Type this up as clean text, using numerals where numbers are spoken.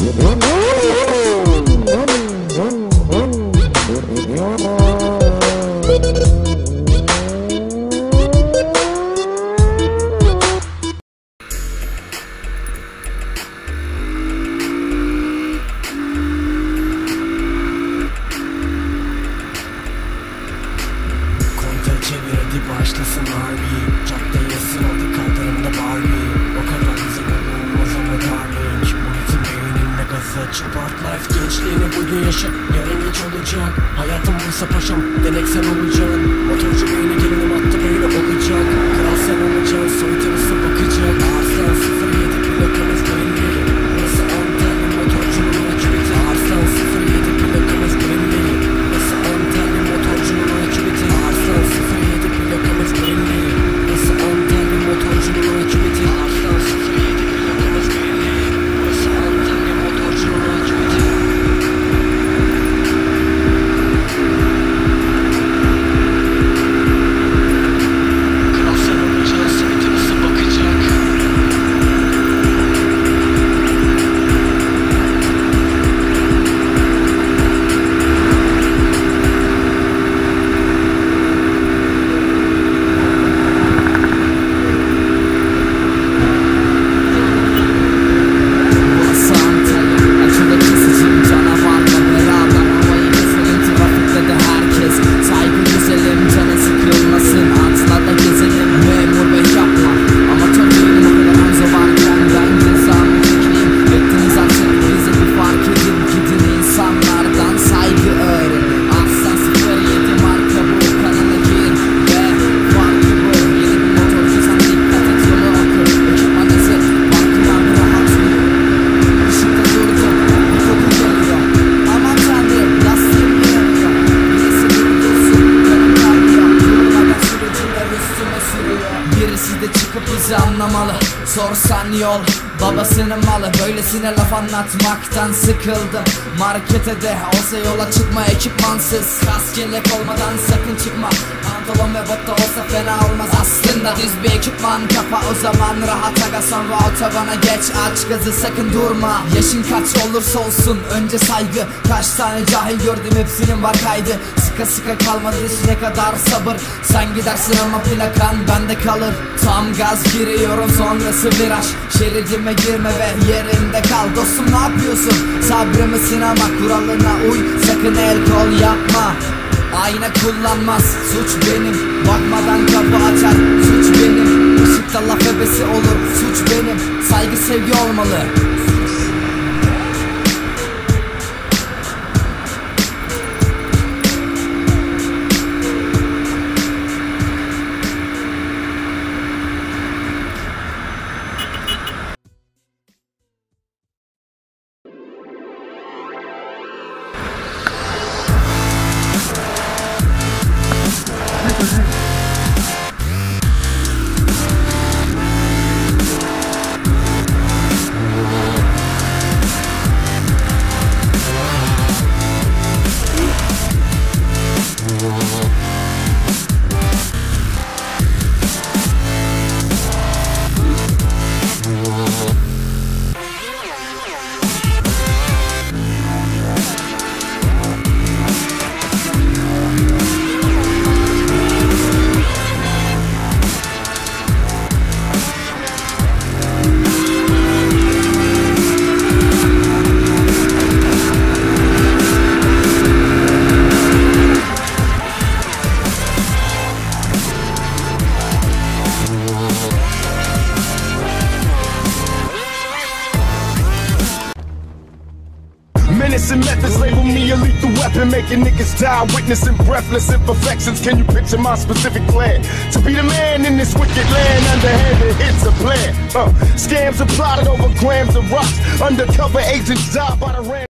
Başlasın harbi, caddeye sıraldı kaldırımda Barbie. O kadar hızlı olmaz ama darling. Bu ritim beynimle gazı açıp part life. Gençliğini bugün yaşa, yarın geç olacak. Hayatım buysa paşam, denek sen olacaksın. Motorcu beyni gelinim attı böyle olacak. Kral sen olacaksın, soytarısı bakacak. Arslan 07 plakamız belli. Burası Antalya motorcunun akıbeti. Arslan 07 plakamız belli. Burası Antalya motorcunun akıbeti. Arslan 07 plakamız belli. Burası Antalya motorcunun akıbeti. Arslan 07 plakamız belli. Burası Antalya motorcunun akıbeti. Kral sen olacaksın, soytarısı bakacak. Birisi de çıkıp bizi anlamalı. Sorsan yol babasının malı. Böylesine laf anlatmaktan sıkıldım. Markete de olsa yola çıkma ekipmansız. Kask yelek olmadan sakın çıkma. Pantolon ve bot da olsa fena olmaz aslında. Düz bir ekipman kafa o zaman rahat aga. Sonra otobana geç, aç gazı sakın durma. Yaşın kaç olursa olsun önce saygı. Kaç tane cahil gördüm hepsinin var kaydı. Sıka sıka kalmadı ne kadar sabır. Sen gidersin ama plakan bende kalır. Tam gaz giriyorum sonrası viraj. Şeridime girme ve yerinde kal. Dostum ne yapıyorsun? Sabrımı sınama, kuralına uy. Sakın el kol yapma. Ayna kullanmaz, suç benim. Bakmadan kapı açar, suç benim. Işıkta laf ebesi olur, suç benim. Saygı sevgi olmalı. Menacing methods label me a lethal weapon, making niggas die, witnessing breathless imperfections. Can you picture my specific plan? To be the man in this wicked land, underhanded hits a plan. Scams are plotted over grams of rocks. Undercover agents die by the random.